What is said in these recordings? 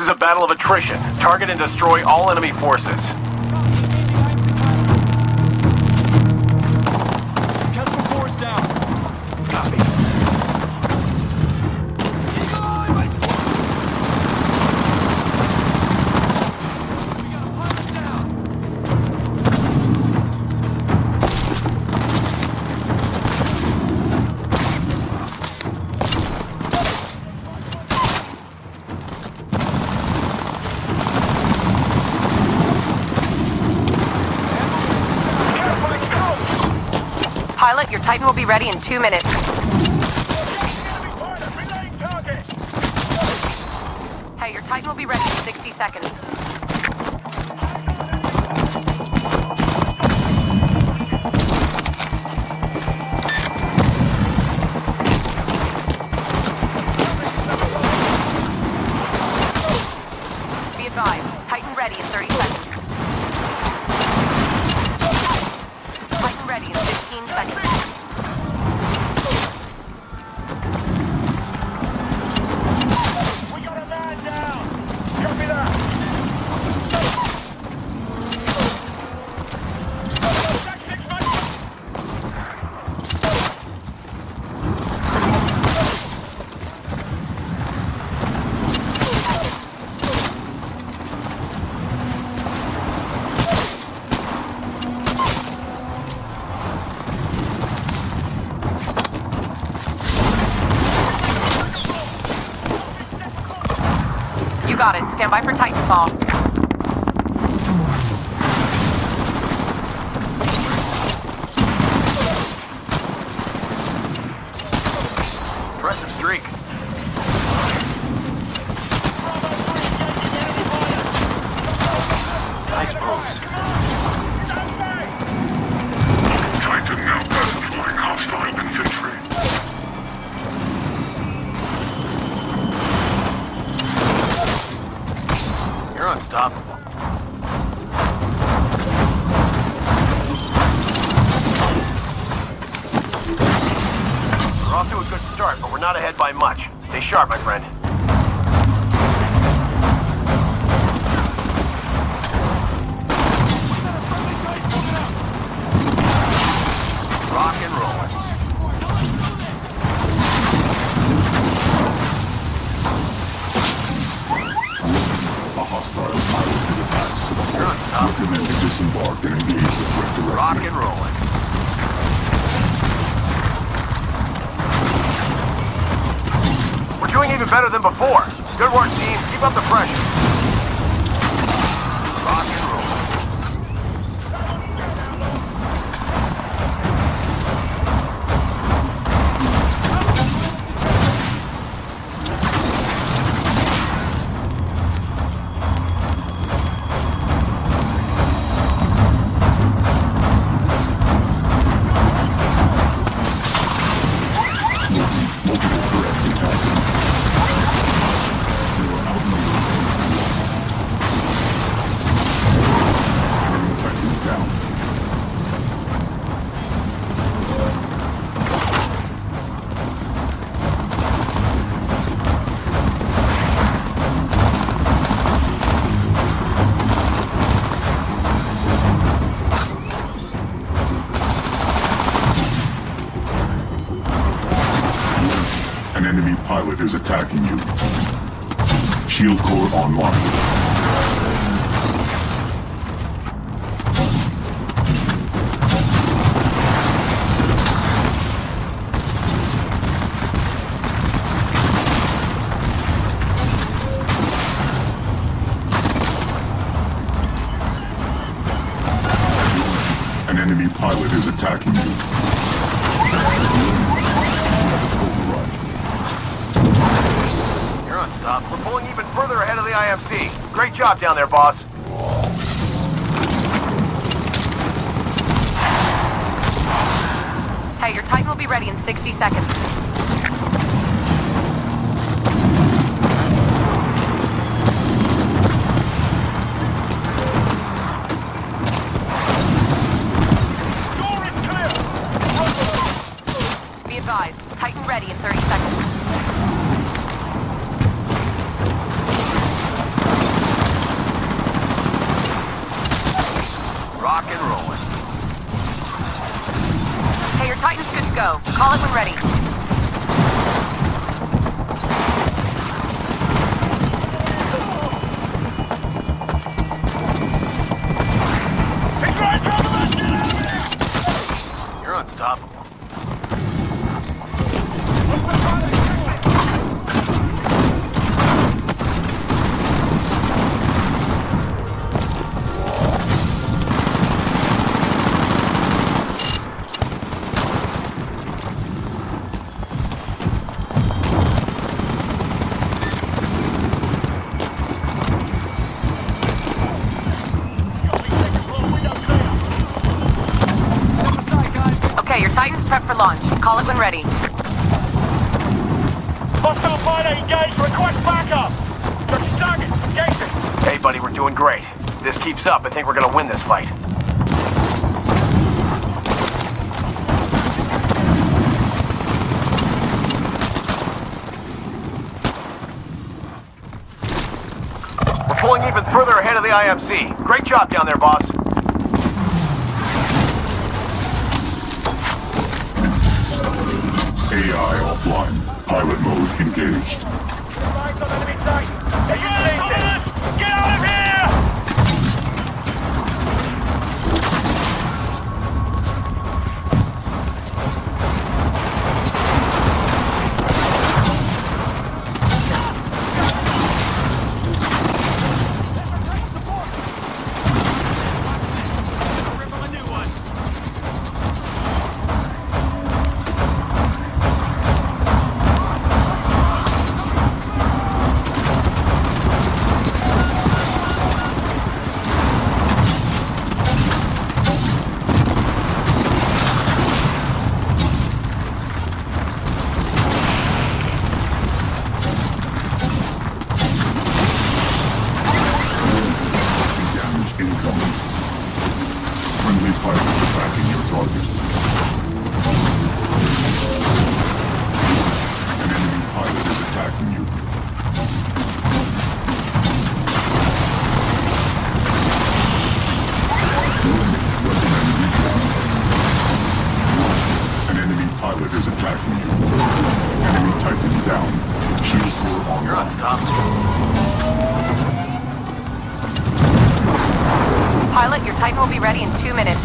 is a battle of attrition. Target and destroy all enemy forces. Castle 4 is down. Copy. Pilot, your Titan will be ready in 2 minutes. Hey, your Titan will be ready in 60 seconds. Be advised, Titan ready in 30 seconds. Titan ready in 15 seconds. We got a man down! Copy that! You got it. Stand by for Titanfall. Impressive streak. Nice moves. Titan now pacifying hostile infantry. You're unstoppable. We're off to a good start, but we're not ahead by much. Stay sharp, my friend. Rock and roll. Hostile pilot is attached. You're unstoppable. Recommend to disembark and engage the threat directly. Rock and rolling. We're doing even better than before. Good work, team. Keep up the pressure. Rock and roll. An enemy pilot is attacking you. Shield core online. An enemy pilot is attacking you. You're unstoppable. We're pulling even further ahead of the IMC. Great job down there, boss. Hey, your Titan will be ready in 60 seconds. Be advised, Titan ready in 30 seconds. go. Call it when ready. You're unstoppable. Okay, your Titan's prepped for launch. Call it when ready. Hostile fighter engaged. Request backup. Got your target. Engage it. Hey, buddy, we're doing great. If this keeps up, I think we're gonna win this fight. We're pulling even further ahead of the IMC. Great job down there, boss. AI offline. Pilot mode engaged. Right on enemy sight. Are you seeing this? Get out of here! Incoming. Friendly pilots attacking your target. An enemy pilot is attacking you. An enemy pilot is attacking you. Enemy Titan down. Shield core online. You're unstoppable. Pilot, your Titan will be ready in 2 minutes.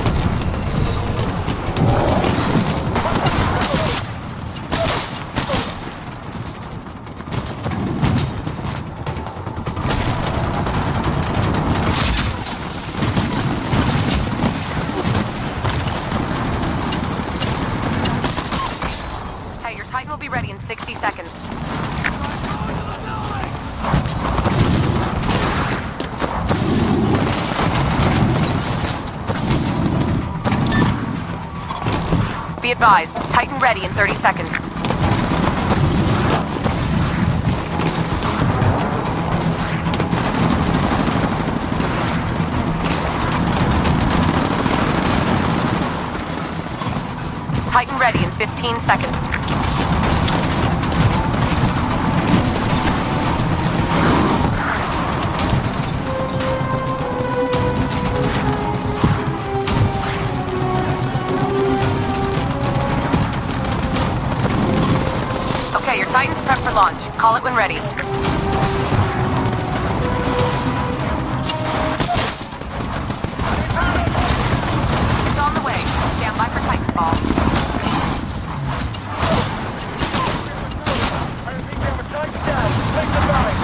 Hey, your Titan will be ready in 60 seconds. Be advised, Titan ready in 30 seconds. Titan ready in 15 seconds. Okay, your Titan's prepped for launch. Call it when ready. It's on the way. Stand by for Titanfall. I repeat, we have a Titan down. Take the valley.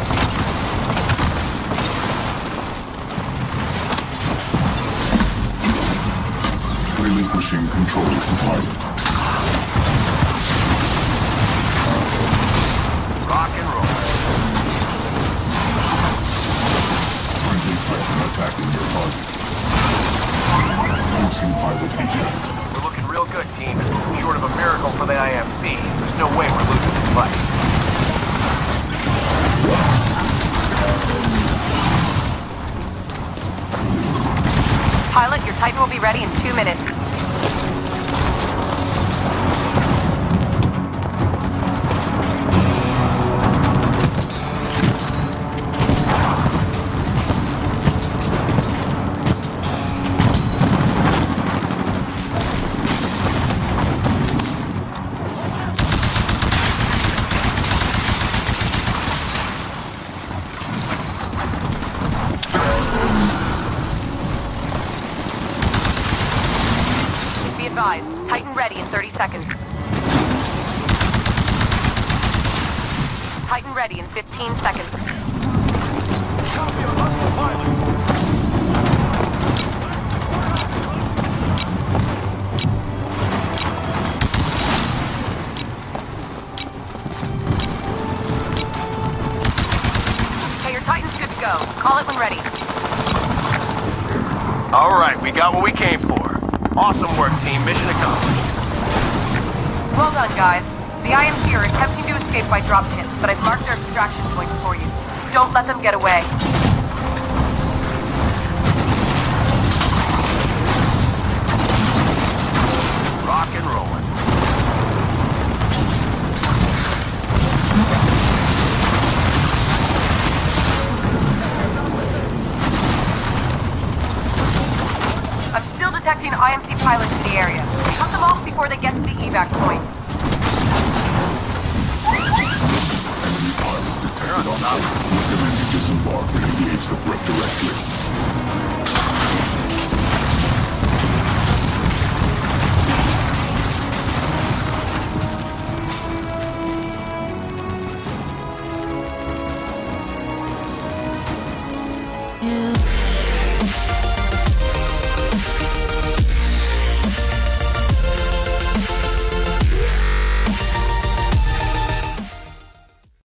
Relinquishing control to pilot. Rock and roll. Friendly Titan attacking your target. Losing pilot eject. We're looking real good, team. Short of a miracle for the IMC, there's no way we're losing this fight. Pilot, your Titan will be ready in 2 minutes. Titan ready in 30 seconds. Titan ready in 15 seconds. Copy, I lost the pilot. Okay, your Titan's good to go. Call it when ready. Alright, we got what we came for. Awesome work, team. Mission accomplished. Well done, guys. The IMC are attempting to escape by drop ships, but I've marked their extraction points for you. Don't let them get away. Rock and rolling. I'm still detecting IMC pilots in the area. Cut them off before they get to the evac point. Enemy pilot detected on site. Recommend you disembark and engage the threat directly.